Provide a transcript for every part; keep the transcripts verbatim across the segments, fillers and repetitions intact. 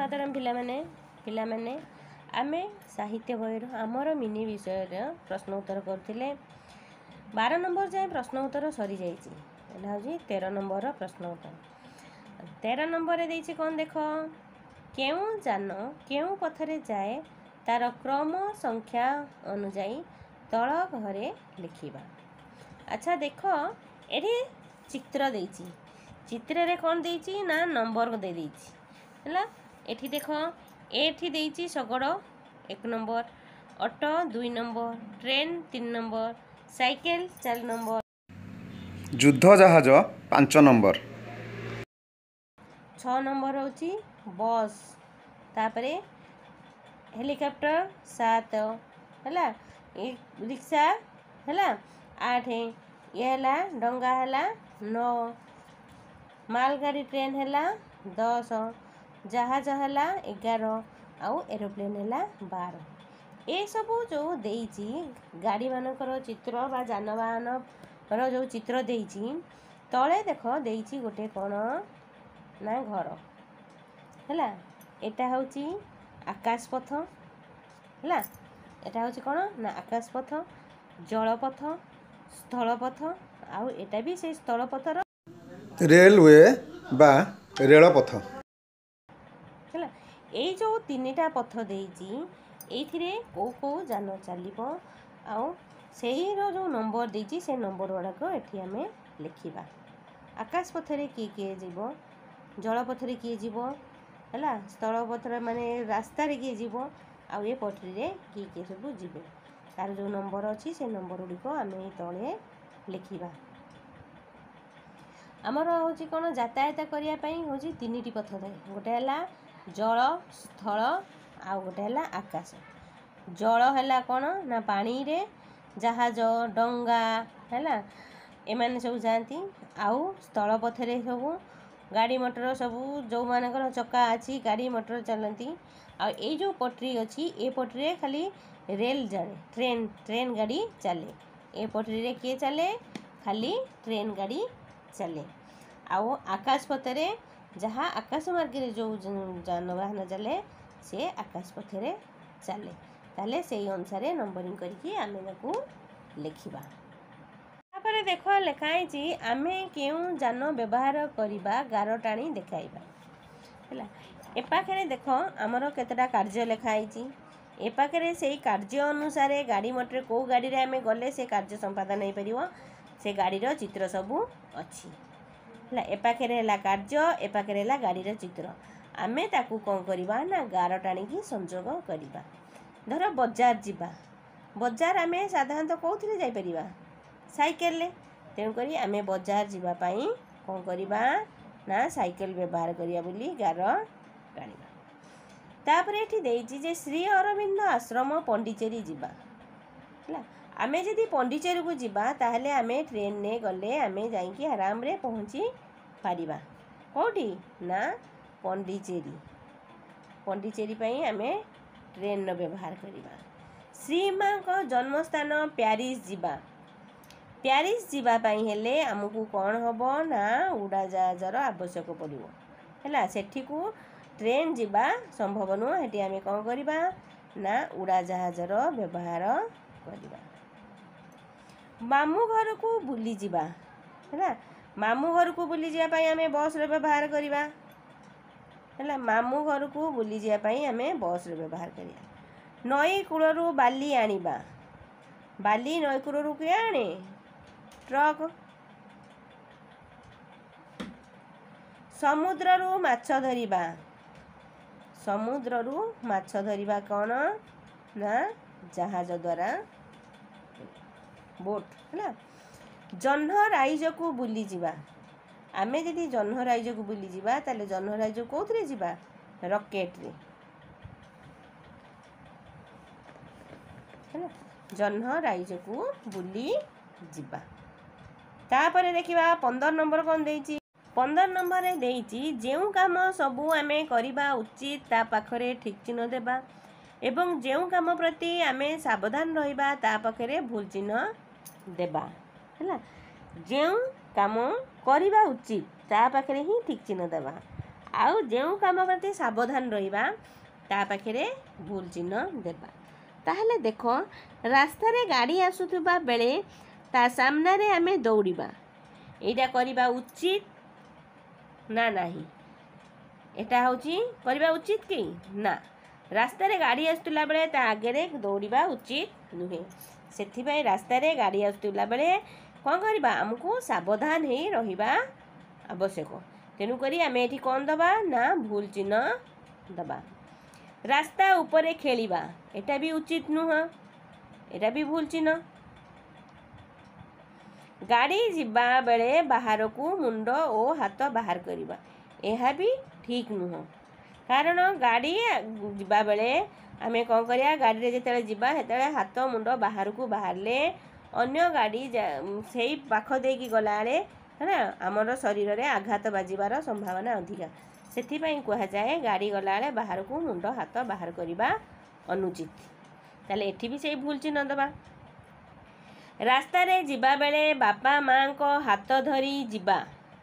सुप्रभात पिलामाने पिलामाने आमे साहित्य बहीर आमर मिनी विषय प्रश्न उत्तर करथिले। बारह नंबर जाए प्रश्न उत्तर सरी जाइए हूँ तेरह नंबर प्रश्न उत्तर। तेरह नंबर रे देइछि कौन देख केउ जान केउ पथरे जाए तार क्रम संख्या अनुजाई तल घरे लिखिबा। अच्छा देख एठी चित्र देइछि चित्र रे कौन देइछि ना नंबर दे देइछि हैला। एठी देख एठी देइछि शगड़ एक नंबर, ऑटो दुई नंबर, ट्रेन तीन नंबर, साइकेल चार नंबर, युद्ध जहाज पांच नंबर, छ नंबर होची बस, तापरे हेलिकॉप्टर सात हैला, रिक्शा हैला आठ, ये हैला डंगा हैला नौ, मालगाड़ी ट्रेन हैला दस, जहाज हैला एगार, आउ एरोप्लेन हैला बारह। ए सबू जो देइछि गाड़ी मानकर चित्र बा जानवाहन रो जो चित्र देइछि तले देख देइछि गोटे कोन ना घर हैला। एटा होची आकाश पथ हैला, एटा होची कोन ना आकाश पथ, जल पथ, स्थल पथ, आउ एटा भी से स्थल पथर रेलवे बा रेल पथ हैला। ए जो तीनटा पथ देइछि एथिरे को को जान चलिबो आउ सेही रो जो नंबर देइछि से नंबर गुड़ाक एठी हमें लिखिबा। आकाश पथरे किए किए जीवो, जल पथरे किए जीवो हैला, स्थल पथरे माने रास्ता रे किए जीवो, आउ ए पटरी रे किए किए सब जीवो। तार जो नंबर अछि से नंबर गुड़िक आमे तळे लिखिबा। आमर होची कोन यातायात करिया पई होची तीनटी पथ थाए, गोटे हैला जल, स्थल आउ गोटे हैला आकाश। जल हैला कोन ना पानी रे जहाज डंगा हैला एमाने सब जानती, आउ स्थल पथरे सब गाड़ी मोटर सब जो मानकर चक्का अछि गाड़ी मोटर चलती। आ ए जो पटरी अछि ए पटरी रे खाली रेल जाए ट्रेन ट्रेन गाड़ी चले, ए पटरी रे किए चले खाली ट्रेन गाड़ी चले। आउ आकाश पथरे जहाँ आकाश मार्ग रे जो जानवाहन चले से आकाश पथरे चले। ताले सेही अनुसार नंबरिंग करके आमे ताकू लिखिबा। तापर देख लिखाई छी आमे केउ जान व्यवहार करिबा गार टाणी देखाइबा हैला। ए पाखरे देख हमर केतेटा कार्य लिखाई छी, ए पाखरे सेही कार्य अनुसार गाड़ी मोटर को गाड़ी रे आमे गले से कार्य संपादन होई परिवो से गाड़ी रो चित्र सबू अछि हैला। ए पाखरे हैला कार्य ए पाखरे हैला गाड़ी रो चित्र, आमे ताकू कोन करिबा ना गार टाणी की संयोग करिबा। धर बाजार जीवा, बाजार आमे साधारणतः कोथिरे जाई परिबा साइकेल ले, तेणु करी आमे बाजार जीवा पई कोन करिबा ना साइकेल व्यवहार करिया बोली गार टाणिबा। तापर एठी देइछि जे श्री अरविंद आश्रम पंडिचेरी जीवा हैला। आमे जदि पंडिचेरी को जीवा ताहले आमे ट्रेन ने गले आमे जाई कि आराम रे पहुंची पारिबा कोठी ना पंडिचेरी। पंडिचेरी पई आमे ट्रेन रो व्यवहार करिबा। श्री मां को जन्म स्थान पेरिस जीवा, पेरिस जीवा पई हेले हमकु कोन हबो ना उड़ाजहाजर आवश्यक पड़िबो हैला। सेठी को ट्रेन जीवा संभव नु, हेटी आमे कोन करिबा ना उड़ाजहाजर व्यवहार करिबा। मामू घर को बुली जीवा हैला, मामू घर को बुली जिया पई आमे बस रो व्यवहार करिबा हैला। मामू घर को बुली जिया पई आमे बस रो व्यवहार करिया। नई कूलरू बाली आनिबा, बाली नई कूलरू के आने ट्रक। समुद्ररू माछ धरिबा, समुद्ररू माछ धरिबा कोन ना जहाज द्वारा बोट हैला। जन्ह राइज को बुली जीवा, आमे जदि जन्ह राइज को बुली जीवा ताले जन्ह राइज कोथरे जीवा रॉकेट रे हैला। जन्ह राइज को बुली जीवा। तापर देखिबा पंद्रह नंबर कोन देइछि, पंद्रह नंबर रे देइछि जेउ काम सबू आमे करिबा उचित ता पाखरे ठीक चिन्ह देबा एवं जेउ काम प्रति आमे सावधान रहिबा ता पाखरे भूल चिन्ह देबा हैला। जेउ काम करिबा उचित ता पाखरे ही ठीक चिन्ह देबा, आउ जो काम प्रति सावधान रहिबा ता पाखे भूल चिन्ह देबा। ताहले देख रास्ता रे गाड़ी आसुथुबा बेले ता सामना रे आमे दौड़िबा एटा करिबा उचित ना नाही? एटा होची करिबा उचित कि ना? रास्ता रे गाड़ी आसुतला बेले ता आगे रे दौड़िबा उचित नुहे। सेथिबाई रास्ता रे गाड़ी आसुतला बेले कौन करिबा हमको सावधान हे रहिबा आवश्यक। तेणु करी आमे एठी कौन दबा ना भूल चिन्ह दबा। रास्ता ऊपर खेलिबा एटा भी उचित नुह, एटा भी भूल चिन्ह। गाड़ी जिबा बेले बाहर को मुंड और हाथ बाहर करिबा एहा भी ठीक नुह। कारण गाड़ी जिबा बेले आमे कौन करिया गाड़ी रे जेतेले जिबा हेतेले हाथ मुंड बाहर को बाहरले अन्य गाड़ी सेही पाख देकी गलाले है ना आमर शरीर रे आघात बाजिबार संभावना अधिका। सेथिपाई कहा जाए गाड़ी गलाले बाहर को मुंड हाथ बाहर करिबा अनुचित। ताले एठी भी सेही भूल चिन्ह दबा। रास्ता रे जिबा बेले बापा माँ को हाथ धरी जिबा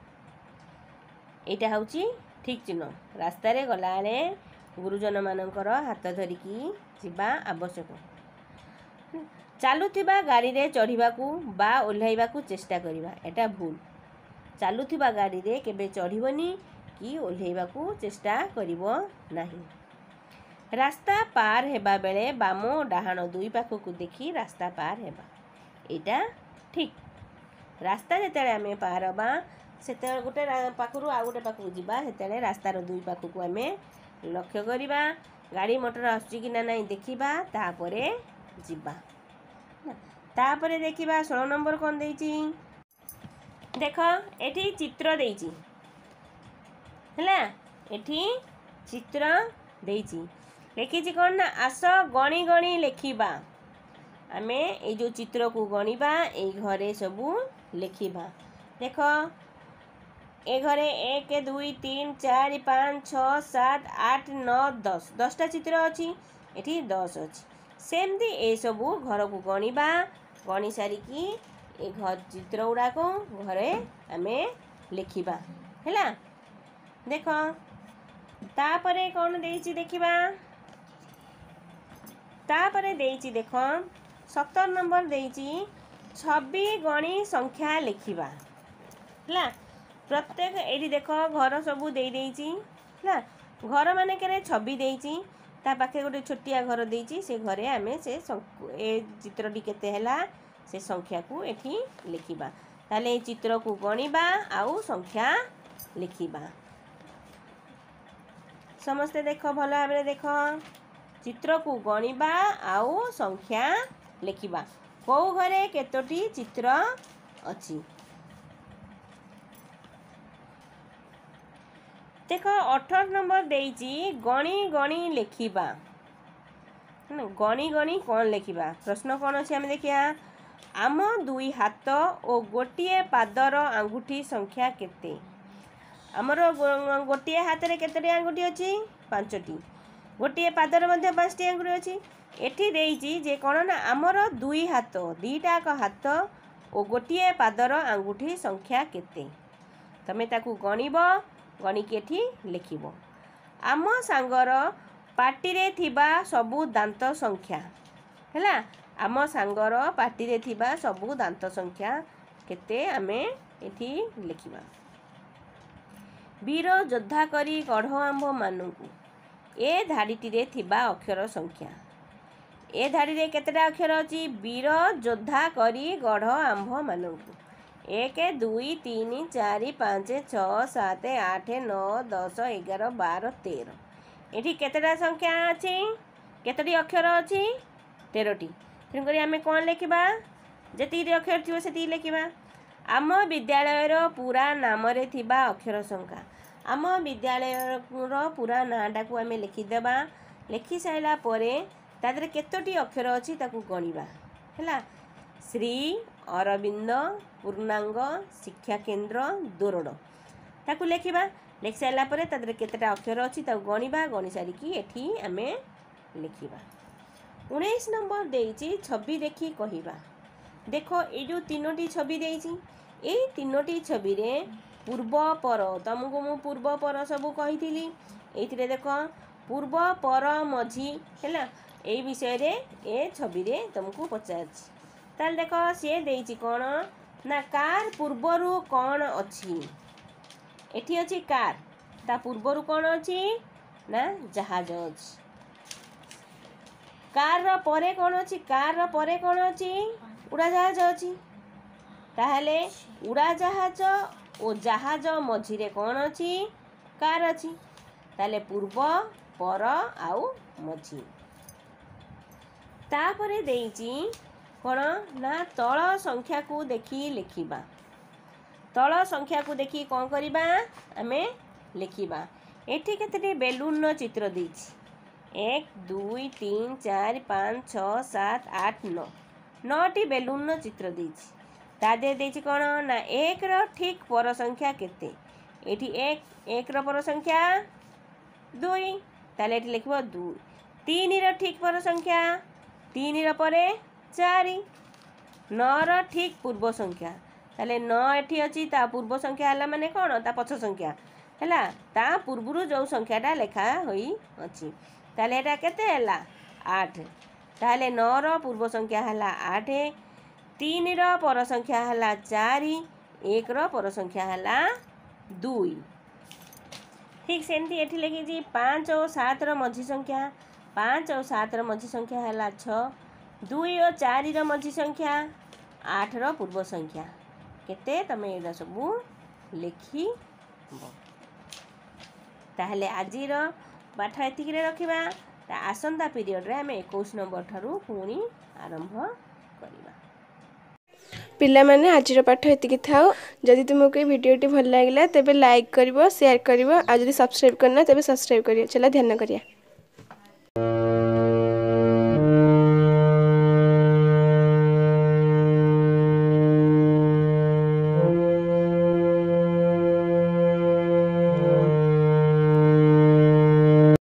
एटा होची ठीक चिन्ह। रास्ता रे गलाले गुरुजन मानकर हाथ धरिकी जिबा आवश्यक। चालुथिबा गाड़ी रे चढ़िबाकू बा ओल्हाइबाकू चेष्टा करिबा एटा भूल। चालुथिबा गाड़ी रे केबे चढ़िबनी कि ओल्हाइबाकू चेष्टा करिबो नाही। रास्ता पार हेबा बेले बाम डाहाण दुई पाखकू देखी रास्ता पार हेबा एटा ठीक। रास्ता जेतेले आमे पार हबा सेते गोटे पाखरु आ गोटे पाखकू जिबा हेतेले रास्तार दुई पाखकू आमे लक्ष्य करिबा गाड़ी मोटर आसुची कि ना नाही देखिबा तापरे जिबा। तापरे देखिबा सोलह नंबर कौन देइची देख एठी चित्र देइची हैला एठी चित्र देइची लेखिची कौन ना आस गणी गणी लेखिबा। आमे ए जो चित्र को गणिबा ए घरे सबू लेखिबा। देख ए घरे एक दुई तीन चार पाँच छः सात आठ नौ दस दसटा चित्र अच्छी एठी दस अच्छी सेमती ए सबू घर को गणिबा। गणी सारिकी ए घर चित्र गुड़ा को घरे आमे लिखिबा हैला। देख तापरे कौन देइची देखिबा। तापरे देइची देख सत्तर नंबर देइची छबी गणी संख्या लिखिबा हैला। प्रत्येक एठी देख घर सबू देई देइची हैला। घर माने केरे छबी देइची ता पाखे गोटे छोटिया घर देइची से घरे आमे से ए चित्रटी केते हैला से संख्या को एठी लिखिबा। ताले ए चित्र को गणिबा आउ संख्या लिखिबा। समस्ते देख भल भाबरे देख चित्र को गणिबा आउ संख्या लिखिबा। कौ घरे केतोटी चित्र अछि देख अठारह नंबर देइची गणी गणी लिखिबा। गणी गणी कौन लिखिबा प्रश्न कौन अच्छे आम देखिया। आम दुई हाथ और गोटे पादर आंगुठी संख्या केते। आमर गोटे हाथ रे केतोटी आंगुठी अच्छी पांचटी गोटे पादर मध्य पांचटी आंगुठी अच्छी। एठी देइची जे कौन ना आमर दुई हाथ दीटाक हाथ और गोटे पादर आंगुठी संख्या केते। तमे ताकू गणिब गणिकी एठी लिखिब। आम सांगर पाटी रे थिबा सबु दांत संख्या हैला। आम सांगर पाटी रे थिबा सबु दांत संख्या केते आमे एठी लिखिबा। वीर योद्धा करी गढ़ आंभ मानकू ए धाड़ीटी रे थिबा अक्षर संख्या। ए धाड़ी रे केतेटा अक्षर अछि वीर योद्धा करी गढ़ आंभ मानकू एक दुई तीन चार पाँच छः सात आठ नौ दस एगार बार तेरह एठी केतेटा संख्या अछि केतोटी अक्षर अछि तेरहटी। तेणुक आम कौन लिखा जी अक्षर थी से लिखा। आम विद्यालयर पूरा नाम रे थिबा अक्षर संख्या। आम विद्यालय पूरा नाटा को आम लिखिदेबा। लिखि सारा तादरे केतोटी अक्षर अच्छी ताकू गणिबा हैला। श्री अरविंद पूर्णांग शिक्षा केन्द्र दोरड ताकू लिखा। लिखि सारा तादरे केतेटा अक्षर अच्छी ताकू गणिबा। गणि सारिकी एठी आमे लिखिबा। उन्नीस नंबर देइची छवि देखी कहिबा। देख ये जो तीनोटी छवि देइची ए तीनोटी छवि रे पूर्व पर तुमको मु पूर्व पर सब कही ये देख पूर्व पर मझी है यही विषय रे ए छवि रे तुमको पचार ताल देख सी देती कौन ना कार पूर्वरु कौन अच्छी एठी अच्छी कार ता पूर्वरु कौन अच्छी ना जहाज अच्छी कार रो परे कौन अच्छी कार रो परे कौन अच्छी उड़ाजाहाज अच्छी ताहले उड़ाजाहाज और जहाज मझिरे कौन अच्छी कार अच्छी ताले पूर्व पर आउ मझी तापरे देइची कौन ना तल संख्या को देखी लिखिबा तल संख्या को देखी कौन करिबा आमे लिखिबा एठी केते बेलून नो चित्र देइची एक दुई तीन चार पाँच छः सात आठ नौ नौटी बेलून नो चित्र देइची ता दे देइची कौन ना एक रो ठीक पर संख्या केते एठी एक एक रो पर संख्या दुई ताले एठी लिखबो दुई तीन रो ठीक पर संख्या तीन रो परे चारि नौ रो ठीक पूर्व संख्या ताले नौ एठी अछि ता पूर्व संख्या हला माने कौन ता पछ संख्या हला ता पूर्वरु जो संख्याटा लेखा होई अछि ताले एटा केते हला आठ ताले नौ रो पूर्व संख्या हला आठ तीन रो पर संख्या हला चारि एक रो पर संख्या हला दुई ठीक सेमती एठी लिखी जी पाँच और सात रो मझी संख्या पाँच और सात रो मझी संख्या हला छः दुई और चारि रो मझी संख्या आठ रो पूर्व संख्या केते तमे एडा सबू लिखी ताहले आजिर पाठ एतिक रखिबा आसंता पीरियड रे आम इक्कीस नंबर ठारू पुणी आरंभ करिबा। पिला माने आजिर पाठ एतिक थाओ जदि तुमको वीडियोटी भल लागिला तेबे लाइक करिवो शेयर करिवो आ जदि सब्सक्राइब करना तेबे सब्सक्राइब करियो चला ध्यान करिया।